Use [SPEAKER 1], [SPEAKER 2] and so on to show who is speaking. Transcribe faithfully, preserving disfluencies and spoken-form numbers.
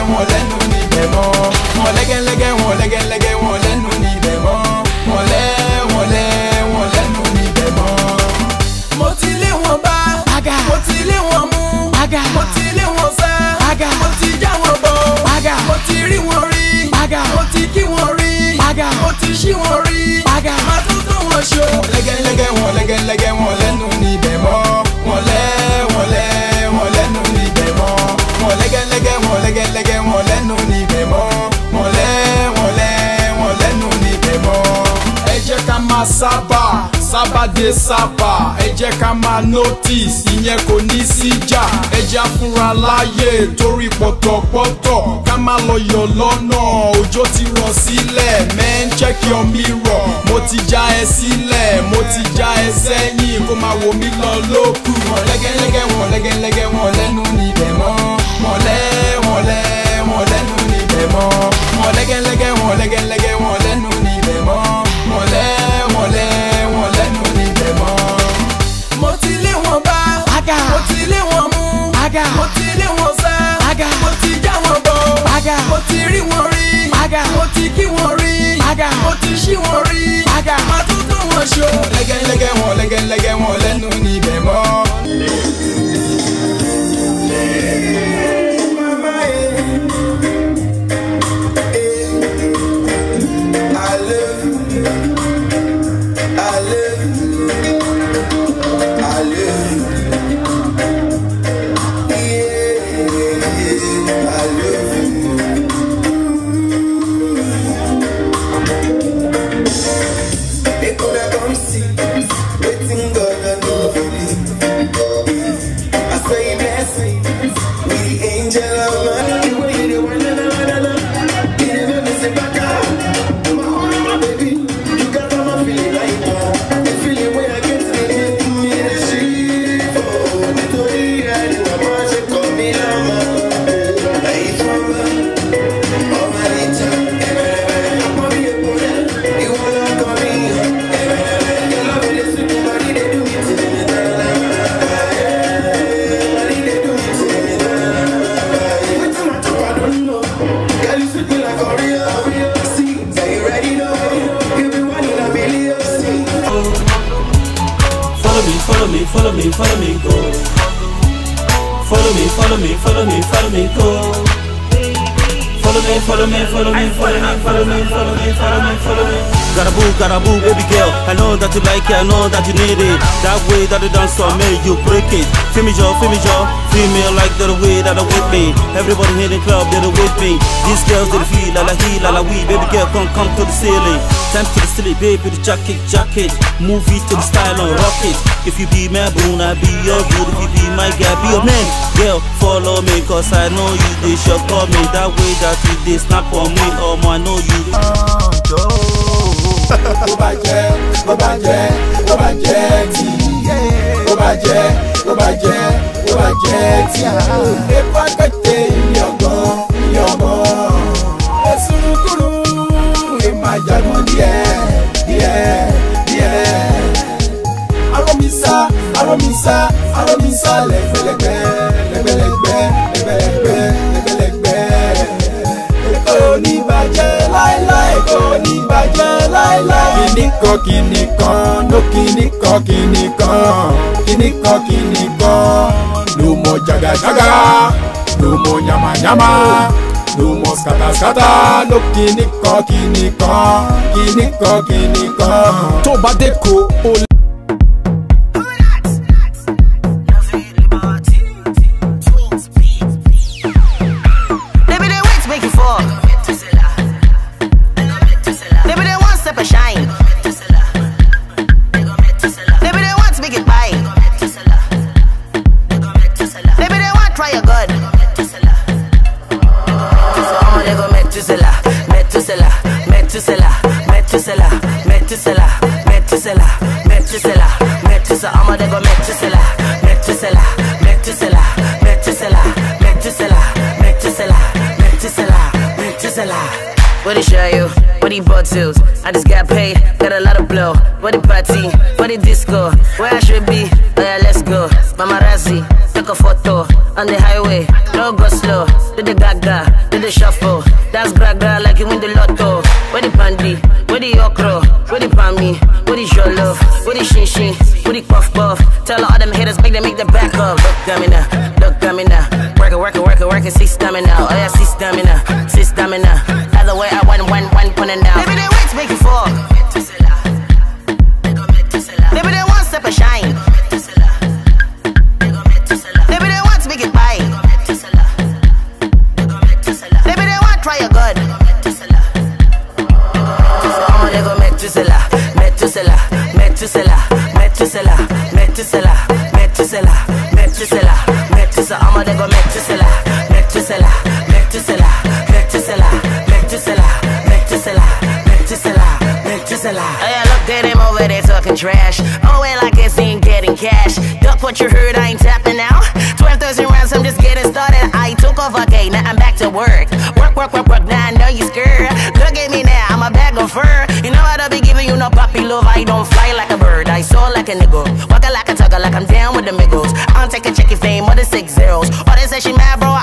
[SPEAKER 1] wọn lẹ́nu níbẹ̀ mọ́. Wọn lẹ́gẹ́lẹ́gẹ́ wọn lẹ́gẹ́lẹ́gẹ́ wọn lẹ́nu níbẹ̀ mọ́. Wọn lẹ́ wọn lẹ́ wọn lẹ́nu níbẹ̀ mọ́. Mo ti lé wọn bá, mo ti lé wọn mú, mo ti lé wọn sá, mo ti já wọn bọ̀, mo ti rí wọn rí, mo ti kí wọn rí, mo ti ṣí wọn rí, má tún tún wọn ṣe. Wọn lẹ́gẹ́lẹ́gẹ́ wọn lẹ́gẹ́lẹ́gẹ́ wọn lẹ́nu níbẹ̀ mọ́. Wọn lẹ́ wọn lẹ́ wọn lẹ́nu níbẹ̀ mọ́. Wọn lẹ́gẹ́lẹ́gẹ́ wọn lẹ́gẹ́lẹ́gẹ́ wọn lẹ́nu níbẹ̀ mọ́. Wọn lẹ́ wọn lẹ́ wọn lẹ́nu níbẹ̀ mọ́. Ẹ jẹ́ ká máa sábà sábà dé sábà, ẹ jẹ́ ká máa notice, ìyẹn kò ní síjà. Ẹ jẹ́ afúnra láyè torí pọ̀tọ̀pọ̀tọ̀, ká má lọ yọ̀ lọ́nà, òjò ti rọ̀ sílẹ̀. Man, check your mirror, mo ti já ẹ sílẹ̀, mo ti já ẹ sẹ́yìn, kó máa wò mí lọ lókù. Wọ́n lẹ́gẹ́lẹ́gẹ́ wọn lẹ́gẹ́lẹ́gẹ́ wọn lẹ́nu níbẹ̀ mọ́. Wọ́n lẹ́ wọn lẹ́ wọn lẹ́nu níbẹ̀ mọ́. Wọ́n lẹ́gẹ́lẹ́gẹ́ wọn lẹ́gẹ́lẹ́gẹ́ wọn lẹ́nu níbẹ̀ mọ́. Wọ́n lẹ́ wọn lẹ́ wọn lẹ́nu níbẹ̀ mọ́. Mo ti lé wọn bá, mo ti lé wọn mú, mo ti lé wọn sá, mo ti já wọn bọ̀, mo ti rí wọn rí, mo ti kí wọn rí, mo ti ṣí wọn rí, má tún tún wọn ṣe. Lẹ́gẹ́lẹ́gẹ́ wọn lẹ́gẹ́lẹ́gẹ́ wọn lẹ́nu níbẹ̀ mọ́.
[SPEAKER 2] Follow me, follow me, follow me, go. Follow me, follow me, follow me, follow me, go. Follow me, follow me, follow me, follow me, follow me, follow me, follow me, follow me. Gotta boo, gotta boo, baby girl. I know that you like it, I know that you need it. That way that you dance for me, you break it. Feel me, Joe, feel me, Joe. Female like the way that I with me. Everybody in the club, they're with me. These girls, they feel la la he, la la we. Baby girl, come, come to the ceiling. Time to the silly, baby, the jacket, jacket. Move it to the style and rock it. If you be my boo, I be your good. If you be my guy, be your man. Girl, follow me, cause I know you, they should call me. That way that you, they snap on me. Oh, I know you.
[SPEAKER 1] Ó bá jẹ́, ó bá jẹ́, ó bá jẹ́ tí. Ó bá jẹ́, ó bá jẹ́, ó bá jẹ́ tí. Epo akẹ́tẹ̀ ìyọ̀gbọ́n, ìyọ̀gbọ́n. Ẹ̀sùn kúrú, ìmọ̀ àjàgbọ́n díẹ̀, díẹ̀, díẹ̀. Aromisa, aromisa, aromisa lẹ́gbẹ̀lẹ́gbẹ̀, lẹ́gbẹ̀lẹ́gbẹ̀, lẹ́gbẹ̀lẹ́gbẹ̀, lẹ́gbẹ̀lẹ́gbẹ̀. Kò ní bàjẹ́ láéláé, kò ní bàjẹ́ láéláé. Kìnìkan kìnìkan, no kìnìkan kìnìkan, kìnìkan kìnìkan. No more jaga jaga, no more nyama nyama, no more scatter scatter. No kìnìkan kìnìkan, kìnìkan kìnìkan. Tó bá dé ko o.
[SPEAKER 3] Metusela, Metusela, Metusela, Metusela, Metusela, What they show you? What he bought to? I just got paid, got a lot of blow. What the party? What the disco? Where I should be? Oh yeah, let's go. Mamarazzi, took a photo on the highway. No go slow. Do the gaga, do the shuffle. That's gra-gra like you win the lotto. Where the pandy? Where the okro? Where the pami? Where the jollo? Where the shin shin? Where the puff puff? Tell all them haters, make them make the back up. Look at me now, look at me now. Work it, work it, work it, work it, see stamina. Oh yeah, see stamina, see stamina. Either way, I won one, one point now. Baby, they wait to make you fall. Baby, they want step a shine. Baby, they want to make it buy. Baby, they want try your good. Oh, they go Methuselah, Methuselah, Methuselah, Methuselah, Methuselah, Methuselah, Methuselah, Methuselah. Oh, they go Methuselah, Methuselah, Methuselah, Methuselah, Methuselah, Methuselah, Methuselah, Methuselah. Oh yeah, look at him over there talking trash. Oh well, I guess he ain't getting cash. Duck what you heard, I ain't tapping now. Twelve thousand rounds, I'm just getting started. I took off, okay, now I'm back to work. Work, work, work, work. Now I know you scared. Look at me now, I'm a bag of fur. You know I don't be giving you no puppy love. I don't fly like a bird, I soar like a nigga. Walk like a tugger, like I'm down with the miggles. I don't take a check if they ain't more than six zeros. Or they say she mad, bro.